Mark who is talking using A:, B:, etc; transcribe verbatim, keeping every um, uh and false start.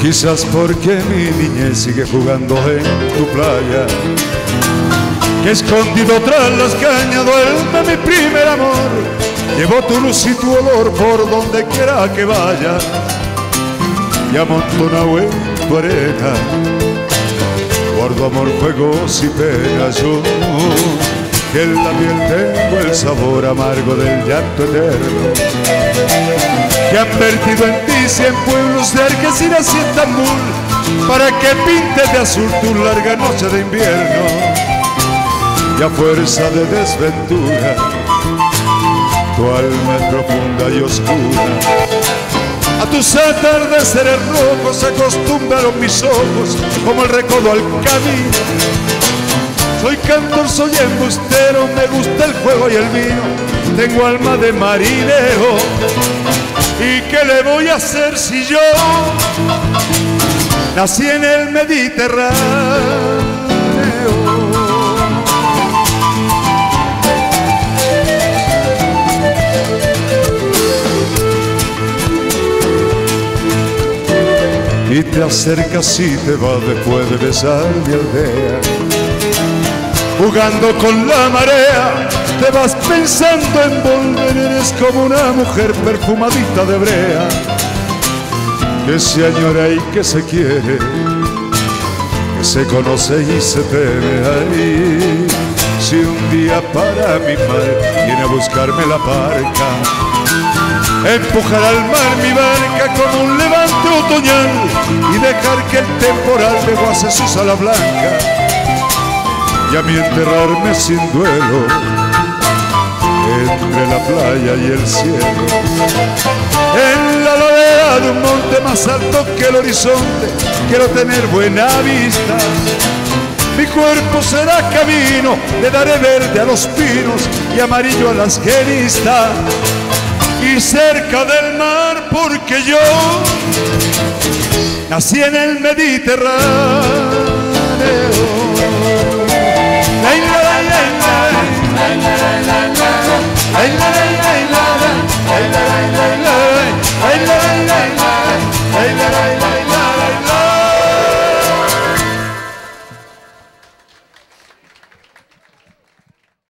A: Quizás porque mi niñez sigue jugando en tu playa, que escondido tras las cañas duerme mi primer amor. Llevo tu luz y tu olor por donde quiera que vaya, y amontonado en tu arena guardo amor, juegos y penas. Yo que en la piel tengo el sabor amargo del llanto eterno, que han vertido en ti cien pueblos de Algeciras y Estambul, para que pintes de azul tu larga noche de invierno. Y a fuerza de desventura tu alma es profunda y oscura. A tus atardeceres rojos se acostumbraron mis ojos como el recodo al camino. Soy cantor, soy embustero, me gusta el juego y el vino, tengo alma de marinero. ¿Y qué le voy a hacer si yo nací en el Mediterráneo? Y te acercas y te vas después de besar mi aldea. Jugando con la marea, te vas pensando en volver. Eres como una mujer perfumadita de brea, que se añora y que se quiere, que se conoce y se teme. Ahí, si un día para mi mar viene a buscarme la barca, empujar al mar mi barca como un levante otoñal y dejar que el temporal desguace su sala blanca, y a mí enterrarme sin duelo entre la playa y el cielo. En la ladera de un monte más alto que el horizonte quiero tener buena vista. Mi cuerpo será camino, le daré verde a los pinos y amarillo a las genistas. Y cerca del mar porque yo nací en el Mediterráneo.